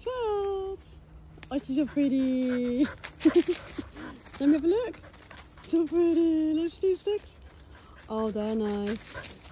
Schatz. Oh, she's so pretty. Let me have a look. So pretty. Little two sticks. Oh, they're nice.